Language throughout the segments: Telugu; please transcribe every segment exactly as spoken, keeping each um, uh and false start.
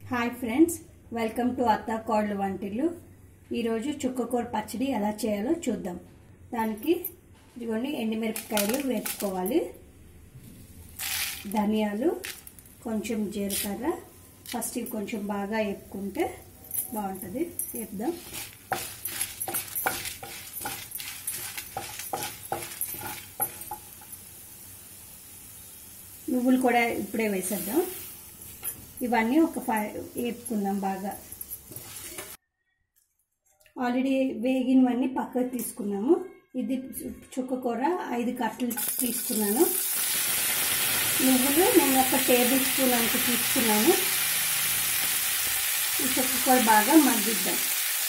హాయ్ ఫ్రెండ్స్, వెల్కమ్ టు అత్తా కోడలు వంటిల్లు. ఈరోజు చుక్కకూర పచ్చడి ఎలా చేయాలో చూద్దాం. దానికి ఇదిగోండి ఎండుమిరపకాయలు వేసుకోవాలి, ధనియాలు, కొంచెం జీలకర్ర. ఫస్ట్ ఇవి కొంచెం బాగా వేపుకుంటే బాగుంటుంది. వేపుదాం. నువ్వులు కూడా ఇప్పుడే వేసేద్దాం. ఇవన్నీ ఒక ఫైవ్ వేపుకుందాం బాగా. ఆల్రెడీ వేగినవన్నీ పక్కకు తీసుకున్నాము. ఇది చుక్కకూర ఐదు కట్టలు తీసుకున్నాను. నువ్వులు నేను ఒక టేబుల్ స్పూన్ అంత తీసుకున్నాను. ఈ చుక్కకూర బాగా మగ్గిద్దాం.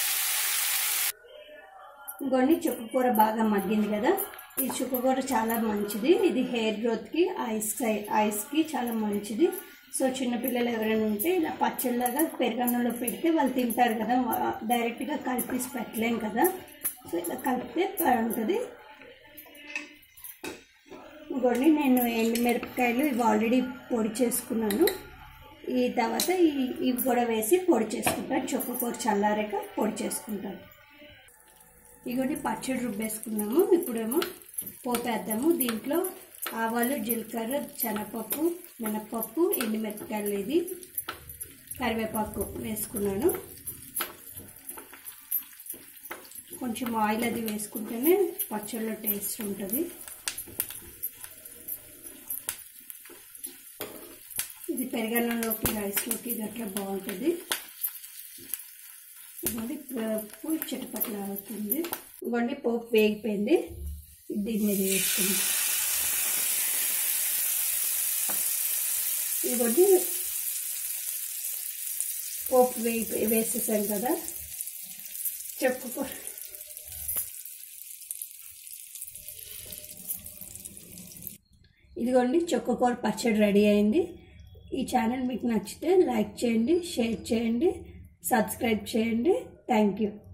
ఇంకొన్ని చుక్కకూర బాగా మగ్గింది కదా. ఈ చుక్కకూర చాలా మంచిది. ఇది హెయిర్ గ్రోత్కి, ఐస్ ఐస్కి చాలా మంచిది. సో చిన్నపిల్లలు ఎవరైనా ఉంటే ఇలా పచ్చళ్ళగా పెరుగన్నంలో పెడితే వాళ్ళు తింటారు కదా. డైరెక్ట్గా కలిపేసి పెట్టలేం కదా. సో ఇలా కలిపితే బాగుంటుంది. ఇంకోండి నేను ఎండుమిరపకాయలు ఇవి ఆల్రెడీ పొడి చేసుకున్నాను. ఈ తర్వాత ఇవి కూడా వేసి పొడి చేసుకుంటాను. చుక్కకూర చల్లారాక పొడి చేసుకుంటాను. ఇగోటి పచ్చడి రుబ్బేసుకున్నాము. ఇప్పుడేమో పోపేద్దాము. దీంట్లో ఆవాలు, జీలకర్ర, శనగపప్పు, మినప్పప్పు, ఎండుమిరపకాయలు, ఇది కరివేపాకు వేసుకున్నాను. కొంచెం ఆయిల్ అది వేసుకుంటేనే పచ్చడిలో టేస్ట్ ఉంటుంది. ఇది పెరుగన్నంలోకి, రైస్లోకి గట్లా బాగుంటుంది. ఇవ్వండి పోపు చిటపట్ల అవుతుంది. ఇవ్వండి పోపు వేగిపోయింది. దీని మీద వేసుకుంది. ఇవ్వండి పోపు వేగి వేసేసాను కదా. చుక్కకూర ఇదిగోండి చుక్కకూర పచ్చడి రెడీ అయింది. ఈ ఛానల్ మీకు నచ్చితే లైక్ చేయండి, షేర్ చేయండి, సబ్స్క్రైబ్ చేయండి. Thank you.